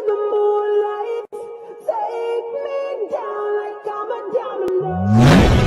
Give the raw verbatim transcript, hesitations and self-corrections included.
the moonlight. Take me down like I'm a domino.